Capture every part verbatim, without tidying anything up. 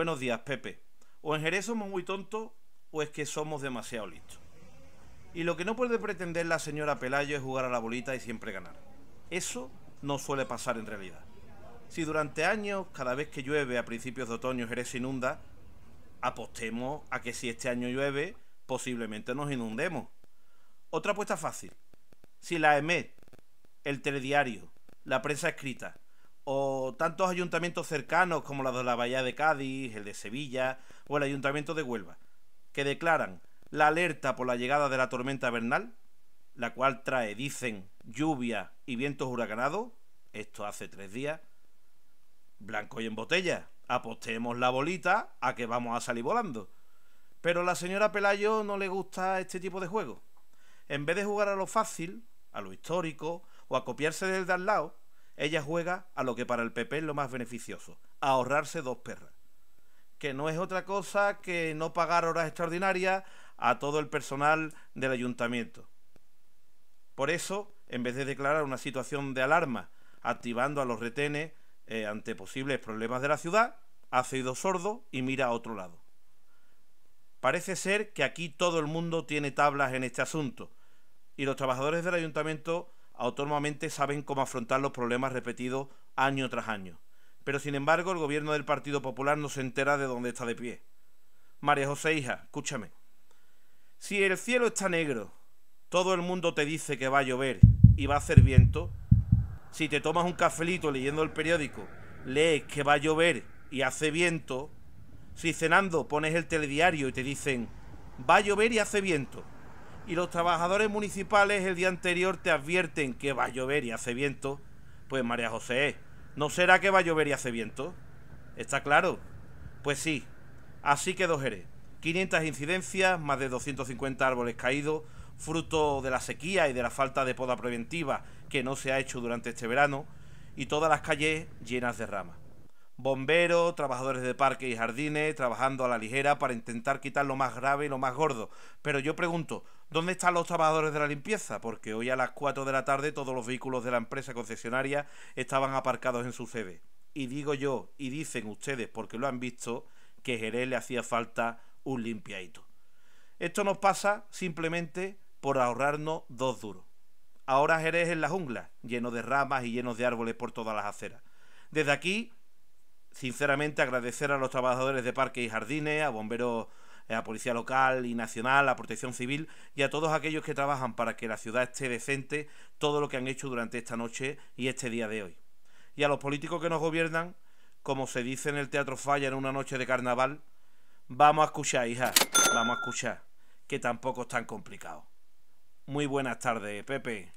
Buenos días, Pepe. O en Jerez somos muy tontos o es que somos demasiado listos. Y lo que no puede pretender la señora Pelayo es jugar a la bolita y siempre ganar. Eso no suele pasar en realidad. Si durante años, cada vez que llueve a principios de otoño Jerez se inunda, apostemos a que si este año llueve, posiblemente nos inundemos. Otra apuesta fácil. Si la E M E D, el Telediario, la prensa escrita o tantos ayuntamientos cercanos como la de la Bahía de Cádiz, el de Sevilla o el Ayuntamiento de Huelva, que declaran la alerta por la llegada de la tormenta Bernal, la cual trae, dicen, lluvia y vientos huracanados, esto hace tres días, blanco y en botella, apostemos la bolita a que vamos a salir volando. Pero a la señora Pelayo no le gusta este tipo de juego. En vez de jugar a lo fácil, a lo histórico o a copiarse del de al lado, ella juega a lo que para el P P es lo más beneficioso, a ahorrarse dos perras, que no es otra cosa que no pagar horas extraordinarias a todo el personal del ayuntamiento. Por eso, en vez de declarar una situación de alarma, activando a los retenes eh, ante posibles problemas de la ciudad, hace oído sordo y mira a otro lado. Parece ser que aquí todo el mundo tiene tablas en este asunto, y los trabajadores del ayuntamiento autónomamente saben cómo afrontar los problemas repetidos año tras año. Pero sin embargo el gobierno del Partido Popular no se entera de dónde está de pie. María José, hija, escúchame. Si el cielo está negro, todo el mundo te dice que va a llover y va a hacer viento, si te tomas un cafelito leyendo el periódico, lees que va a llover y hace viento, si cenando pones el telediario y te dicen va a llover y hace viento, y los trabajadores municipales el día anterior te advierten que va a llover y hace viento, pues María José, ¿no será que va a llover y hace viento? ¿Está claro? Pues sí, así quedó Jerez. quinientas incidencias, más de doscientos cincuenta árboles caídos, fruto de la sequía y de la falta de poda preventiva que no se ha hecho durante este verano, y todas las calles llenas de ramas. Bomberos, trabajadores de parques y jardines, trabajando a la ligera para intentar quitar lo más grave y lo más gordo. Pero yo pregunto, ¿dónde están los trabajadores de la limpieza? Porque hoy a las cuatro de la tarde todos los vehículos de la empresa concesionaria estaban aparcados en su sede. Y digo yo, y dicen ustedes, porque lo han visto, que Jerez le hacía falta un limpiadito. Esto nos pasa simplemente por ahorrarnos dos duros. Ahora Jerez es la jungla, lleno de ramas y llenos de árboles por todas las aceras. Desde aquí, sinceramente, agradecer a los trabajadores de parques y jardines, a bomberos, a policía local y nacional, a protección civil y a todos aquellos que trabajan para que la ciudad esté decente, todo lo que han hecho durante esta noche y este día de hoy. Y a los políticos que nos gobiernan, como se dice en el Teatro Falla en una noche de carnaval, vamos a escuchar, hija, vamos a escuchar, que tampoco es tan complicado. Muy buenas tardes, Pepe.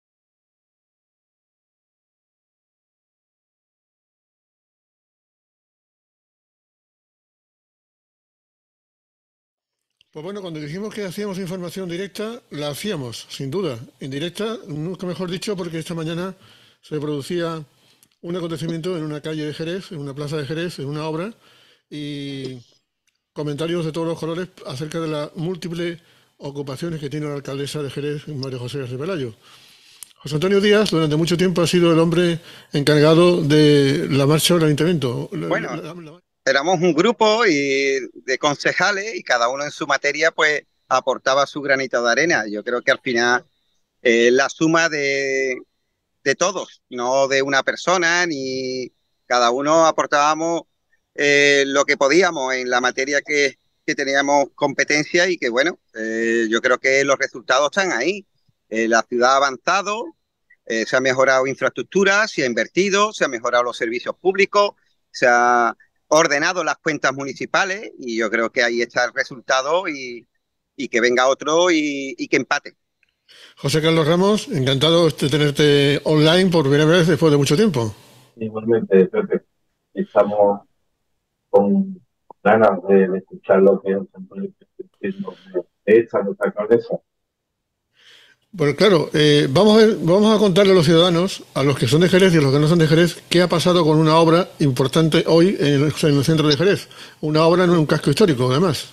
Pues bueno, cuando dijimos que hacíamos información directa, la hacíamos, sin duda. Indirecta, nunca mejor dicho, porque esta mañana se producía un acontecimiento en una calle de Jerez, en una plaza de Jerez, en una obra, y comentarios de todos los colores acerca de las múltiples ocupaciones que tiene la alcaldesa de Jerez, María José García Pelayo. José Antonio Díaz, durante mucho tiempo, ha sido el hombre encargado de la marcha del ayuntamiento. Bueno, la, la, la... éramos un grupo y de concejales y cada uno en su materia pues aportaba su granito de arena. Yo creo que al final eh, la suma de, de todos, no de una persona, ni cada uno aportábamos eh, lo que podíamos en la materia que, que teníamos competencia y que bueno, eh, yo creo que los resultados están ahí. Eh, la ciudad ha avanzado, eh, se ha mejorado infraestructura, se ha invertido, se han mejorado los servicios públicos, se ha ordenado las cuentas municipales y yo creo que ahí está el resultado y, y que venga otro y, y que empate. José Carlos Ramos, encantado de tenerte online por primera vez después de mucho tiempo. Igualmente, Pepe, estamos con ganas de, de escuchar lo que José Antonio está diciendo de esta nuestra alcaldesa. Bueno, claro, eh, vamos, a ver, vamos a contarle a los ciudadanos, a los que son de Jerez y a los que no son de Jerez, qué ha pasado con una obra importante hoy en el, en el centro de Jerez. Una obra en un casco histórico, además.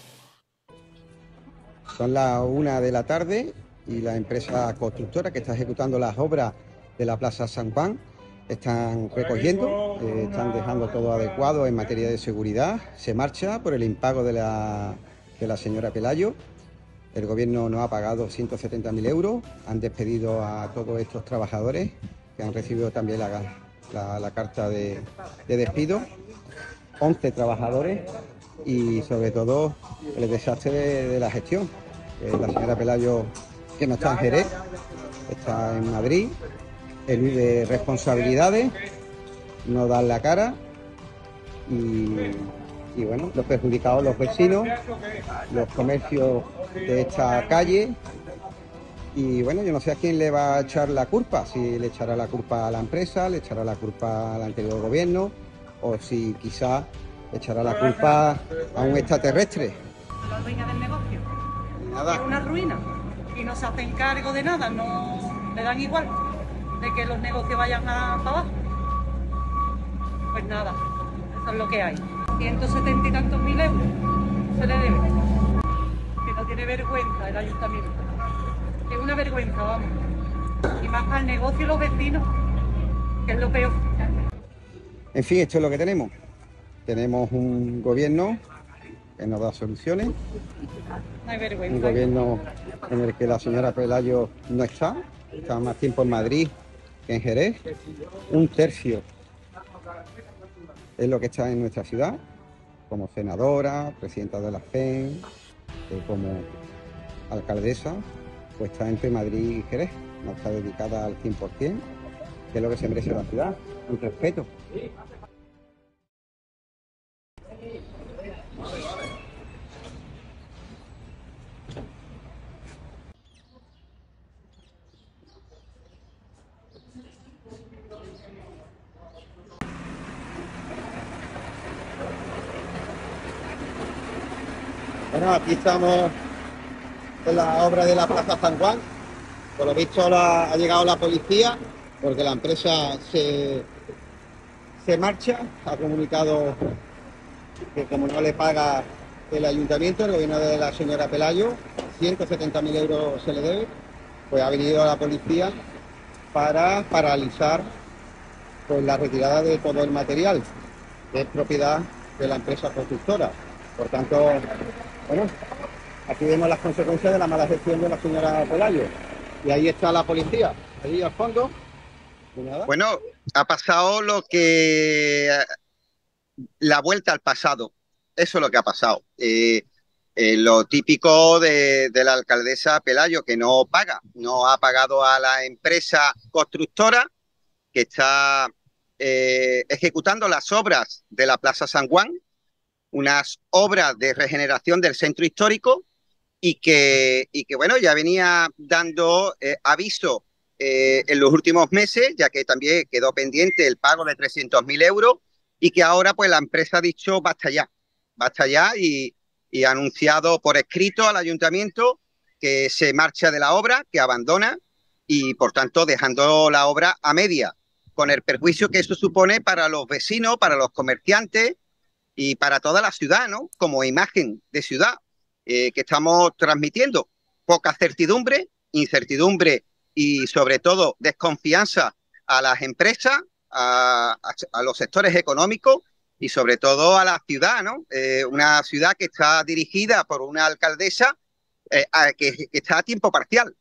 Son las una de la tarde y la empresa constructora que está ejecutando las obras de la Plaza San Juan están recogiendo, eh, están dejando todo adecuado en materia de seguridad. Se marcha por el impago de la, de la señora Pelayo. El gobierno no ha pagado ciento setenta mil euros. Han despedido a todos estos trabajadores que han recibido también la, la, la carta de, de despido. once trabajadores y sobre todo el desastre de, de la gestión. Eh, la señora Pelayo, que no está en Jerez, está en Madrid, elude responsabilidades, no da la cara y, y bueno, los perjudicados, los vecinos, los comercios de esta calle. Y bueno, yo no sé a quién le va a echar la culpa, si le echará la culpa a la empresa, le echará la culpa al anterior gobierno o si quizá echará la culpa a un extraterrestre. La dueña del negocio. Nada. Es una ruina y no se hacen cargo de nada, no le dan igual de que los negocios vayan a para abajo. Pues nada, eso es lo que hay. ciento setenta y tantos mil euros se le debe. Que no tiene vergüenza el ayuntamiento. Es una vergüenza, vamos. Y más para el negocio y los vecinos, que es lo peor. En fin, esto es lo que tenemos. Tenemos un gobierno que nos da soluciones. No hay vergüenza. Un gobierno en el que la señora Pelayo no está. Está más tiempo en Madrid que en Jerez. Un tercio es lo que está en nuestra ciudad, como senadora, presidenta de la F E N, eh, como alcaldesa, pues está entre Madrid y Jerez. No está dedicada al cien por cien, que es lo que se merece la ciudad. Un respeto. Bueno, aquí estamos en la obra de la Plaza San Juan. Por lo visto la, ha llegado la policía porque la empresa se, se marcha. Ha comunicado que como no le paga el ayuntamiento, el gobierno de la señora Pelayo, ciento setenta mil euros se le debe, pues ha venido la policía para paralizar pues, la retirada de todo el material, que es propiedad de la empresa constructora. Por tanto, bueno, aquí vemos las consecuencias de la mala gestión de la señora Pelayo. Y ahí está la policía, ahí al fondo. Bueno, ha pasado lo que... la vuelta al pasado. Eso es lo que ha pasado. Eh, eh, lo típico de, de la alcaldesa Pelayo, que no paga. No ha pagado a la empresa constructora que está eh, ejecutando las obras de la Plaza San Juan, unas obras de regeneración del centro histórico y que, y que bueno, ya venía dando eh, aviso eh, en los últimos meses, ya que también quedó pendiente el pago de trescientos mil euros y que ahora pues la empresa ha dicho basta ya, basta ya y, y ha anunciado por escrito al ayuntamiento que se marcha de la obra, que abandona y por tanto dejando la obra a media, con el perjuicio que eso supone para los vecinos, para los comerciantes y para toda la ciudad, ¿no? Como imagen de ciudad eh, que estamos transmitiendo. Poca certidumbre, incertidumbre y sobre todo desconfianza a las empresas, a, a, a los sectores económicos y sobre todo a la ciudad, ¿no? Eh, una ciudad que está dirigida por una alcaldesa eh, a, que, que está a tiempo parcial.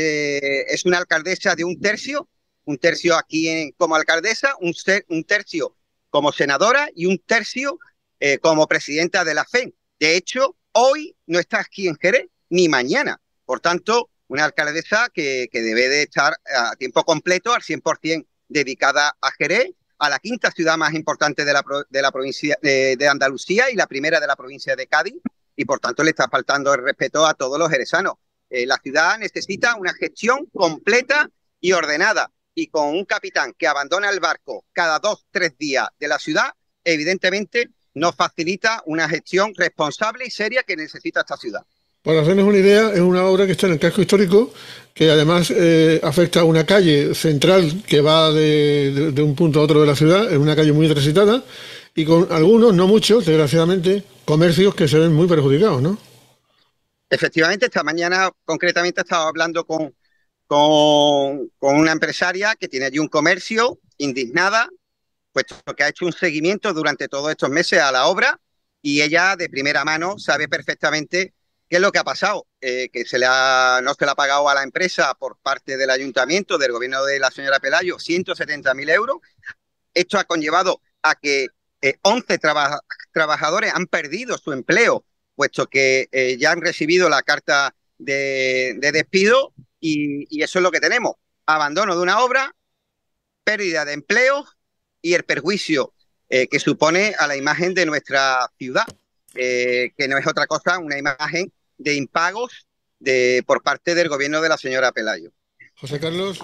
Eh, es una alcaldesa de un tercio, un tercio aquí en, como alcaldesa, un, ser, un tercio como senadora y un tercio eh, como presidenta de la F E N. De hecho, hoy no está aquí en Jerez, ni mañana. Por tanto, una alcaldesa que, que debe de estar a tiempo completo, al cien por cien dedicada a Jerez, a la quinta ciudad más importante de la, de la provincia de, de Andalucía y la primera de la provincia de Cádiz, y por tanto le está faltando el respeto a todos los jerezanos. Eh, la ciudad necesita una gestión completa y ordenada, y con un capitán que abandona el barco cada dos, tres días de la ciudad, evidentemente no facilita una gestión responsable y seria que necesita esta ciudad. Para hacernos una idea, es una obra que está en el casco histórico, que además eh, afecta a una calle central que va de, de, de un punto a otro de la ciudad, es una calle muy transitada, y con algunos, no muchos, desgraciadamente, comercios que se ven muy perjudicados, ¿no? Efectivamente, esta mañana concretamente estaba hablando con, con, con una empresaria que tiene allí un comercio indignada, puesto que ha hecho un seguimiento durante todos estos meses a la obra y ella de primera mano sabe perfectamente qué es lo que ha pasado, eh, que se le ha, no se le ha pagado a la empresa por parte del ayuntamiento, del gobierno de la señora Pelayo, ciento setenta mil euros. Esto ha conllevado a que eh, once traba trabajadores han perdido su empleo, puesto que eh, ya han recibido la carta de, de despido y, y eso es lo que tenemos. Abandono de una obra, pérdida de empleo y el perjuicio eh, que supone a la imagen de nuestra ciudad, eh, que no es otra cosa, una imagen de impagos de, por parte del gobierno de la señora Pelayo. José Carlos.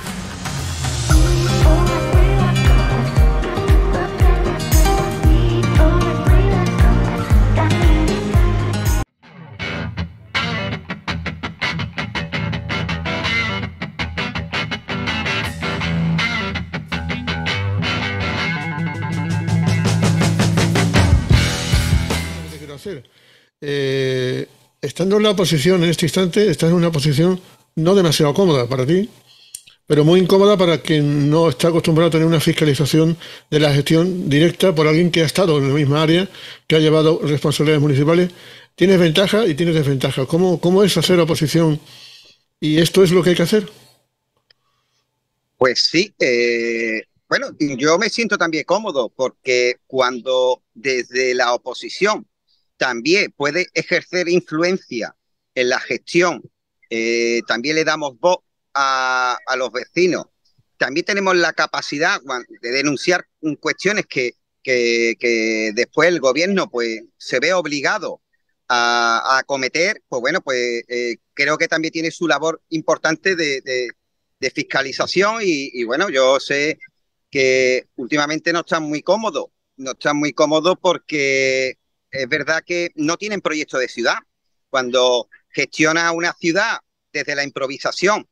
Hacer. Eh, estando en la oposición en este instante, estás en una posición no demasiado cómoda para ti, pero muy incómoda para quien no está acostumbrado a tener una fiscalización de la gestión directa por alguien que ha estado en la misma área, que ha llevado responsabilidades municipales. Tienes ventaja y tienes desventaja. ¿Cómo, cómo es hacer oposición? ¿Y esto es lo que hay que hacer? Pues sí, eh, bueno, yo me siento también cómodo porque cuando desde la oposición también puede ejercer influencia en la gestión, eh, también le damos voz a, a los vecinos, también tenemos la capacidad de denunciar cuestiones que, que, que después el gobierno pues, se ve obligado a, a acometer, pues bueno, pues eh, creo que también tiene su labor importante de, de, de fiscalización y, y bueno, yo sé que últimamente no están muy cómodos, no están muy cómodos porque es verdad que no tienen proyecto de ciudad. Cuando gestiona una ciudad desde la improvisación,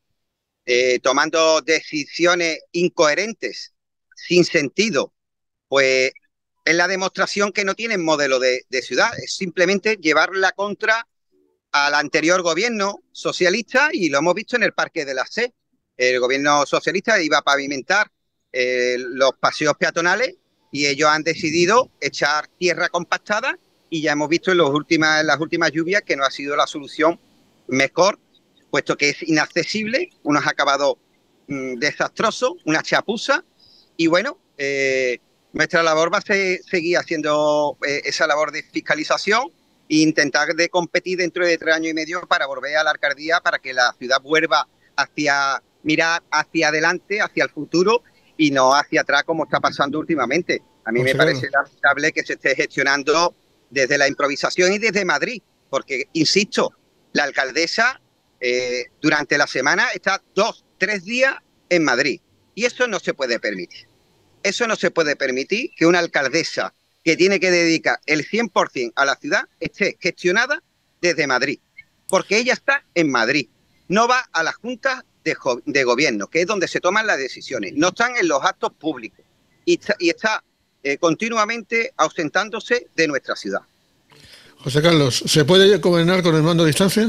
eh, tomando decisiones incoherentes, sin sentido, pues es la demostración que no tienen modelo de, de ciudad. Es simplemente llevar la contra al anterior gobierno socialista y lo hemos visto en el Parque de la C. El gobierno socialista iba a pavimentar eh, los paseos peatonales y ellos han decidido echar tierra compactada y ya hemos visto en, los últimas, en las últimas lluvias que no ha sido la solución mejor, puesto que es inaccesible, unos acabados mmm, desastrosos, una chapuza, y bueno, eh, nuestra labor va a ser, seguir haciendo eh, esa labor de fiscalización e intentar de competir dentro de tres años y medio para volver a la alcaldía, para que la ciudad vuelva hacia, mirar hacia adelante, hacia el futuro, y no hacia atrás como está pasando últimamente. A mí me parece lamentable que se esté gestionando desde la improvisación y desde Madrid, porque, insisto, la alcaldesa eh, durante la semana está dos, tres días en Madrid y eso no se puede permitir. Eso no se puede permitir que una alcaldesa que tiene que dedicar el cien por cien a la ciudad esté gestionada desde Madrid, porque ella está en Madrid, no va a las juntas de, de gobierno, que es donde se toman las decisiones, no están en los actos públicos y está, y está Eh, continuamente ausentándose de nuestra ciudad. José Carlos, ¿se puede gobernar con el mando a distancia?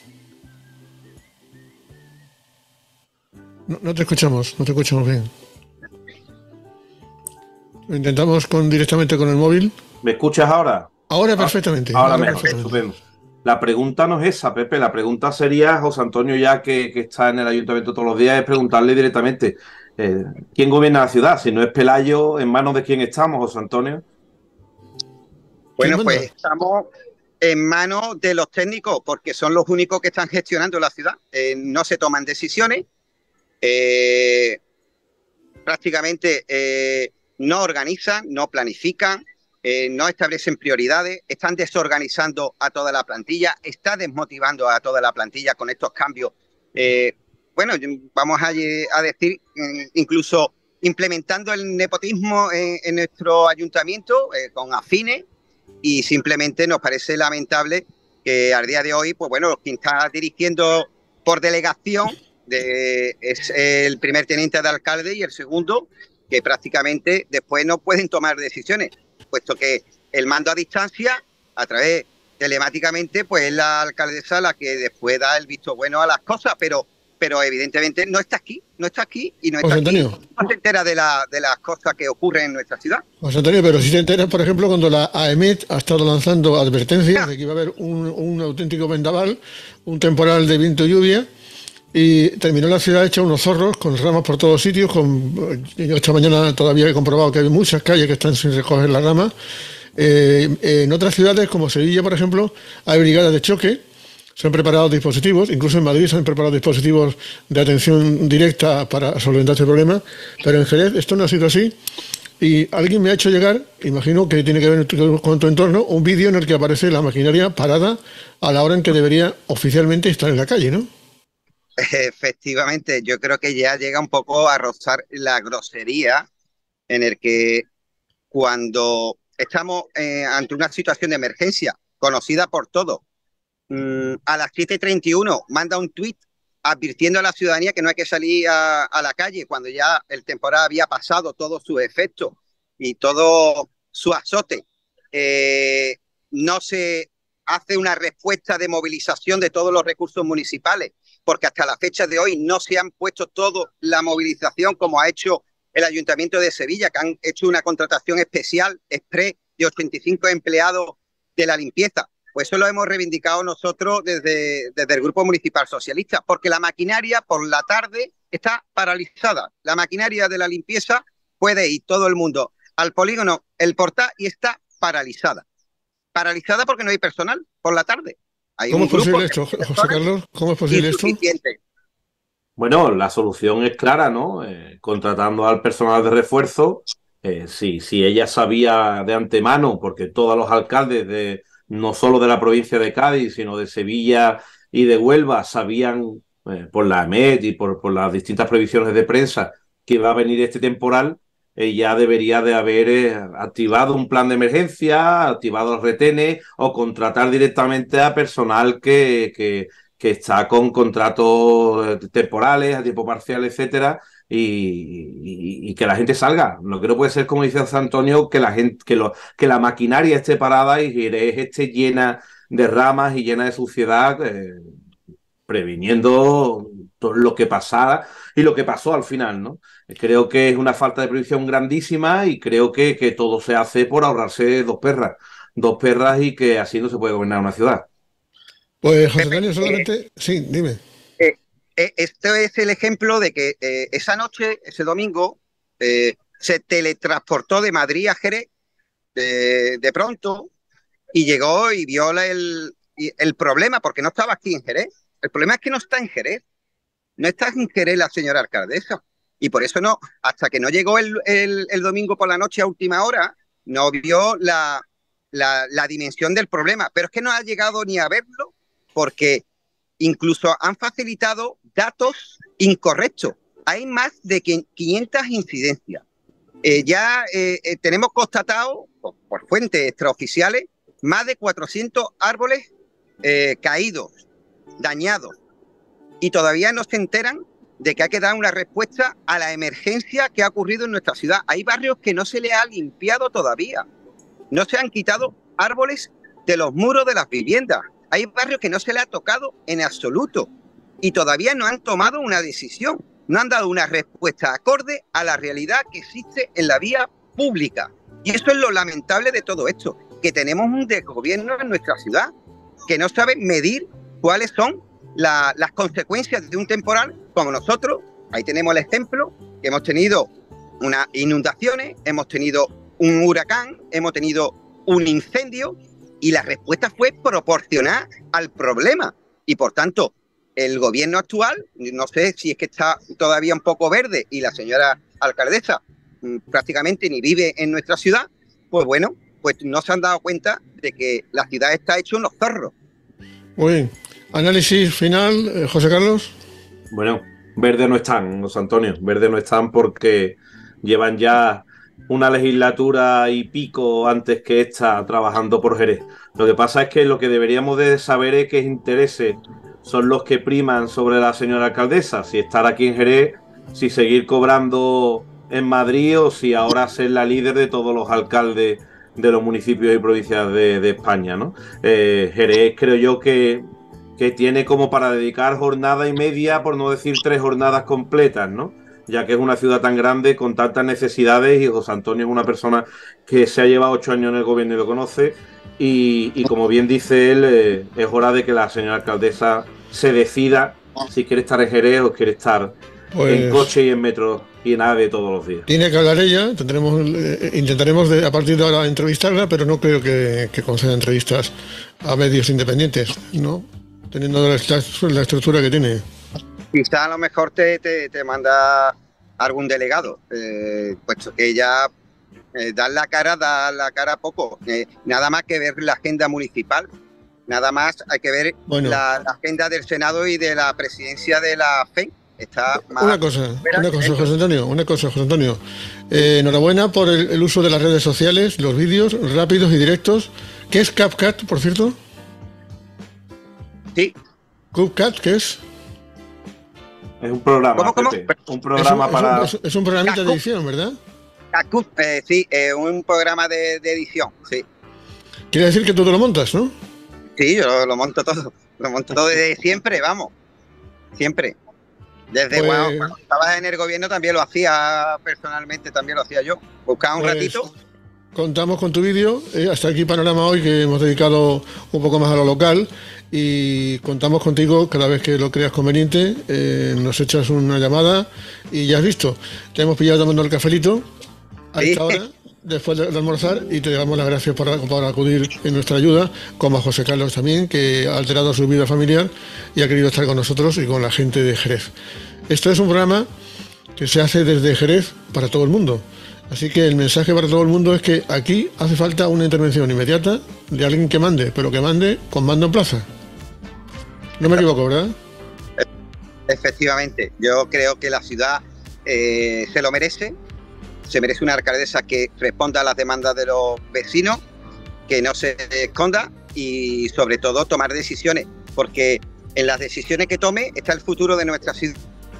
No, no te escuchamos, no te escuchamos bien. Lo intentamos con, directamente con el móvil. ¿Me escuchas ahora? Ahora perfectamente. Ahora, ahora mejor, estupendo. La pregunta no es esa, Pepe, la pregunta sería, José Antonio, ya que, que está en el ayuntamiento todos los días, es preguntarle directamente, eh, ¿quién gobierna la ciudad? Si no es Pelayo, ¿en manos de quién estamos, José Antonio? Bueno, pues estamos en manos de los técnicos, porque son los únicos que están gestionando la ciudad. Eh, no se toman decisiones, eh, prácticamente eh, no organizan, no planifican, Eh, no establecen prioridades, están desorganizando a toda la plantilla, está desmotivando a toda la plantilla con estos cambios. Eh, bueno, vamos a, a decir, incluso implementando el nepotismo en, en nuestro ayuntamiento eh, con afines, y simplemente nos parece lamentable que al día de hoy, pues bueno, quien está dirigiendo por delegación de, es el primer teniente de alcalde y el segundo, que prácticamente después no pueden tomar decisiones, puesto que el mando a distancia, a través telemáticamente, pues es la alcaldesa la que después da el visto bueno a las cosas, pero, pero evidentemente no está aquí, no está aquí y no está José aquí. Antonio. No se entera de, la, de las cosas que ocurren en nuestra ciudad. José Antonio, pero si te enteras, por ejemplo, cuando la AEMET ha estado lanzando advertencias de que iba a haber un, un auténtico vendaval, un temporal de viento y lluvia, y terminó la ciudad hecha unos zorros, con ramas por todos sitios, con, yo esta mañana todavía he comprobado que hay muchas calles que están sin recoger las ramas. Eh, en otras ciudades, como Sevilla, por ejemplo, hay brigadas de choque, se han preparado dispositivos, incluso en Madrid se han preparado dispositivos de atención directa para solventar este problema, pero en Jerez esto no ha sido así. Y alguien me ha hecho llegar, imagino que tiene que ver con tu entorno, un vídeo en el que aparece la maquinaria parada a la hora en que debería oficialmente estar en la calle, ¿no? Efectivamente, yo creo que ya llega un poco a rozar la grosería en el que cuando estamos eh, ante una situación de emergencia conocida por todos, mmm, a las siete y treinta y uno manda un tuit advirtiendo a la ciudadanía que no hay que salir a, a la calle cuando ya el temporal había pasado todo su efecto y todo su azote. Eh, no se hace una respuesta de movilización de todos los recursos municipales, porque hasta la fecha de hoy no se han puesto toda la movilización como ha hecho el Ayuntamiento de Sevilla, que han hecho una contratación especial, express, de ochenta y cinco empleados de la limpieza. Pues eso lo hemos reivindicado nosotros desde, desde el Grupo Municipal Socialista, porque la maquinaria por la tarde está paralizada. La maquinaria de la limpieza puede ir todo el mundo al polígono El Portal y está paralizada. Paralizada porque no hay personal por la tarde. Hay ¿Cómo un es posible grupo esto, José Carlos? ¿Cómo es posible esto? Bueno, la solución es clara, ¿no? Eh, contratando al personal de refuerzo. Eh, sí, si ella sabía de antemano, porque todos los alcaldes de no solo de la provincia de Cádiz, sino de Sevilla y de Huelva, sabían eh, por la AEMET y por, por las distintas previsiones de prensa que va a venir este temporal, eh, ya debería de haber eh, activado un plan de emergencia, activado los retenes o contratar directamente a personal que, que, que está con contratos temporales, a tiempo parcial, etcétera, y, y, y que la gente salga. Lo que no puede ser, como dice José Antonio, que la gente, que, lo, que la maquinaria esté parada y Jerez esté llena de ramas y llena de suciedad, eh, previniendo todo lo que pasara y lo que pasó al final, ¿no? Creo que es una falta de previsión grandísima y creo que, que todo se hace por ahorrarse dos perras, dos perras y que así no se puede gobernar una ciudad. Pues José Antonio, solamente... Eh, sí, dime. Eh, eh, este es el ejemplo de que eh, esa noche, ese domingo, eh, se teletransportó de Madrid a Jerez de, de pronto y llegó y vio el, el problema, porque no estaba aquí en Jerez. El problema es que no está en Jerez. No está en Jerez la señora alcaldesa. Y por eso no, hasta que no llegó el, el, el domingo por la noche a última hora, no vio la, la, la dimensión del problema. Pero es que no ha llegado ni a verlo, porque incluso han facilitado datos incorrectos. Hay más de quinientas incidencias. Eh, ya eh, eh, tenemos constatado, por, por fuentes extraoficiales, más de cuatrocientos árboles eh, caídos, dañados. Y todavía no se enteran de que hay que dar una respuesta a la emergencia que ha ocurrido en nuestra ciudad. Hay barrios que no se le ha limpiado todavía. No se han quitado árboles de los muros de las viviendas. Hay barrios que no se le ha tocado en absoluto y todavía no han tomado una decisión, no han dado una respuesta acorde a la realidad que existe en la vía pública. Y eso es lo lamentable de todo esto, que tenemos un desgobierno en nuestra ciudad que no sabe medir cuáles son la, las consecuencias de un temporal como nosotros. Ahí tenemos el ejemplo, que hemos tenido unas inundaciones, hemos tenido un huracán, hemos tenido un incendio, y la respuesta fue proporcional al problema. Y por tanto, el gobierno actual, no sé si es que está todavía un poco verde y la señora alcaldesa mmm, prácticamente ni vive en nuestra ciudad, pues bueno, pues no se han dado cuenta de que la ciudad está hecha unos zorros. Muy bien. Análisis final, eh, José Carlos. Bueno, verde no están, José Antonio, verde no están porque llevan ya una legislatura y pico antes que esta trabajando por Jerez. Lo que pasa es que lo que deberíamos de saber es qué intereses son los que priman sobre la señora alcaldesa, si estar aquí en Jerez, si seguir cobrando en Madrid o si ahora ser la líder de todos los alcaldes de los municipios y provincias de, de España, ¿no? Eh, Jerez creo yo que que tiene como para dedicar jornada y media, por no decir tres jornadas completas, ¿no? Ya que es una ciudad tan grande con tantas necesidades y José Antonio es una persona que se ha llevado ocho años en el gobierno y lo conoce y, y como bien dice él, eh, es hora de que la señora alcaldesa se decida si quiere estar en Jerez o quiere estar pues, en coche y en metro y en AVE todos los días. Tiene que hablar ella, tendremos, eh, intentaremos de, a partir de ahora entrevistarla, pero no creo que, que conceda entrevistas a medios independientes, ¿no? Teniendo la, la estructura que tiene. Quizá a lo mejor te, te, te manda algún delegado, eh, puesto que ella eh, da la cara, da la cara poco. Eh, nada más que ver la agenda municipal, nada más hay que ver bueno. la, la agenda del Senado y de la presidencia de la F E M. Está más una cosa, una cosa, José Antonio, una cosa, José Antonio. Eh, enhorabuena por el, el uso de las redes sociales, los vídeos rápidos y directos. ¿Qué es CapCut, por cierto? Sí. ¿CapCut qué es? Es un programa, ¿Cómo, cómo? un programa es un, para... Es un, es un programita de edición, ¿verdad? CapCut, eh, sí, eh, un programa de, de edición, sí. Quiere decir que tú te lo montas, ¿no? Sí, yo lo, lo monto todo, lo monto todo desde siempre, vamos, siempre. Desde pues, cuando, cuando estabas en el gobierno también lo hacía personalmente, también lo hacía yo. Buscaba un pues, ratito. Contamos con tu vídeo, eh, hasta aquí Panorama hoy, que hemos dedicado un poco más a lo local, y contamos contigo cada vez que lo creas conveniente, eh, nos echas una llamada y ya has visto, te hemos pillado tomando el cafelito a sí. esta hora, después de, de almorzar, y te damos las gracias por, por acudir en nuestra ayuda, como a José Carlos también, que ha alterado su vida familiar y ha querido estar con nosotros y con la gente de Jerez. Esto es un programa que se hace desde Jerez para todo el mundo. Así que el mensaje para todo el mundo es que aquí hace falta una intervención inmediata de alguien que mande, pero que mande con mando en plaza. No me equivoco, ¿verdad? Efectivamente, yo creo que la ciudad eh, se lo merece, se merece una alcaldesa que responda a las demandas de los vecinos, que no se esconda y sobre todo tomar decisiones, porque en las decisiones que tome está el futuro de nuestra ciudad.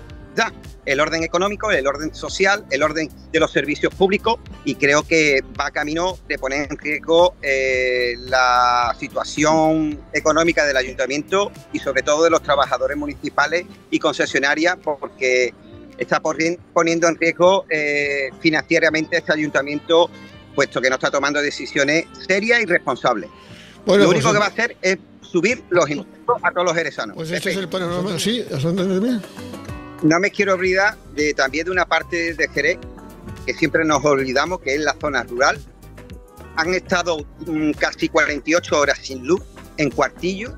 El orden económico, el orden social, el orden de los servicios públicos, y creo que va camino de poner en riesgo eh, la situación económica del ayuntamiento y sobre todo de los trabajadores municipales y concesionarias, porque está poniendo en riesgo eh, financieramente este ayuntamiento, puesto que no está tomando decisiones serias y responsables. Bueno, Lo único pues, que va a hacer es subir los impuestos a todos los jerezanos. Pues este es el panorama, sí, ¿a No me quiero olvidar de, también de una parte de Jerez que siempre nos olvidamos, que es la zona rural. Han estado um, casi cuarenta y ocho horas sin luz en Cuartillo,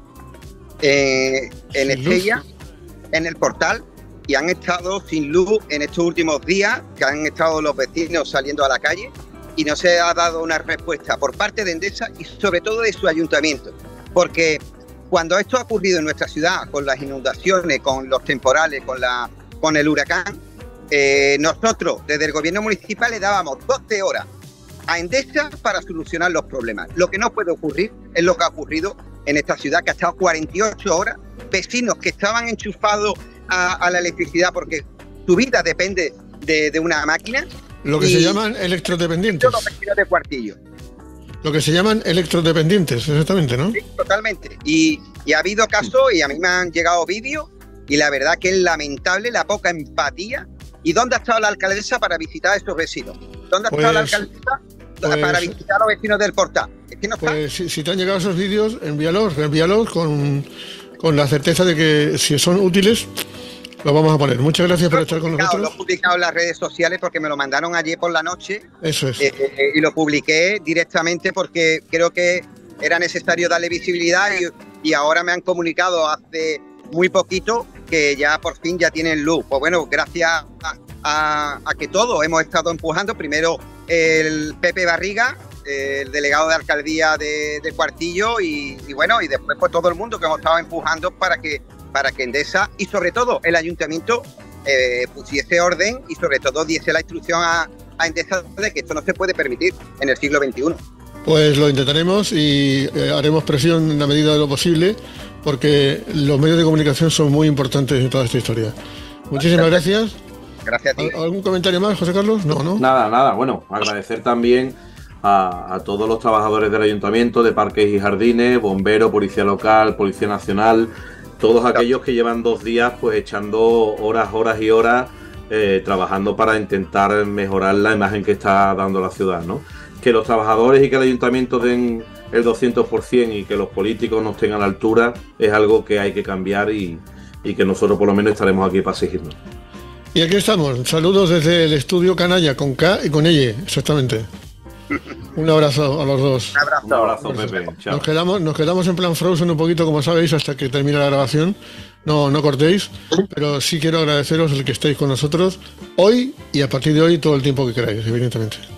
eh, en Estella, en el Portal, y han estado sin luz en estos últimos días, que han estado los vecinos saliendo a la calle, y no se ha dado una respuesta por parte de Endesa y sobre todo de su ayuntamiento, porque cuando esto ha ocurrido en nuestra ciudad, con las inundaciones, con los temporales, con, la, con el huracán, eh, nosotros desde el gobierno municipal le dábamos doce horas a Endesa para solucionar los problemas. Lo que no puede ocurrir es lo que ha ocurrido en esta ciudad, que ha estado cuarenta y ocho horas, vecinos que estaban enchufados a, a la electricidad porque su vida depende de, de una máquina. Lo que se llaman electrodependientes. Los vecinos de Cuartillo. Lo que se llaman electrodependientes, exactamente, ¿no? Sí, totalmente. Y, y ha habido casos, y a mí me han llegado vídeos, y la verdad que es lamentable la poca empatía. ¿Y dónde ha estado la alcaldesa para visitar a estos vecinos? ¿Dónde ha pues, estado la alcaldesa pues, para visitar a los vecinos del Portal? Es que no está. Pues si, si te han llegado esos vídeos, envíalos, envíalos con, con la certeza de que si son útiles, los vamos a poner. Muchas gracias por estar con nosotros. Lo he publicado en las redes sociales porque me lo mandaron ayer por la noche. Eso es. Eh, eh, y lo publiqué directamente porque creo que era necesario darle visibilidad y, y ahora me han comunicado hace muy poquito que ya por fin ya tienen luz. Pues bueno, gracias a, a, a que todos hemos estado empujando. Primero el Pepe Barriga, el delegado de alcaldía de, de Cuartillo y, y bueno, y después pues todo el mundo que hemos estado empujando para que para que Endesa y sobre todo el ayuntamiento eh, pusiese orden y sobre todo diese la instrucción a, a Endesa de que esto no se puede permitir en el siglo veintiuno. Pues lo intentaremos y eh, haremos presión en la medida de lo posible porque los medios de comunicación son muy importantes en toda esta historia. Muchísimas gracias. Gracias a ti. ¿Algún comentario más, José Carlos? No, ¿no? Nada, nada. Bueno, agradecer también a, a todos los trabajadores del ayuntamiento, de parques y jardines, bomberos, policía local, policía nacional, todos aquellos que llevan dos días pues echando horas, horas y horas eh, trabajando para intentar mejorar la imagen que está dando la ciudad, ¿no? Que los trabajadores y que el ayuntamiento den el doscientos por ciento y que los políticos no estén a la altura es algo que hay que cambiar y, y que nosotros por lo menos estaremos aquí para exigirnos. Y aquí estamos, saludos desde el estudio Canalla, con K y con L, exactamente. Un abrazo a los dos. Un abrazo, Un abrazo, Pepe. Chao. Nos quedamos, nos quedamos en plan Frozen un poquito, como sabéis, hasta que termine la grabación. No, no cortéis, pero sí quiero agradeceros el que estéis con nosotros hoy y a partir de hoy todo el tiempo que queráis, evidentemente.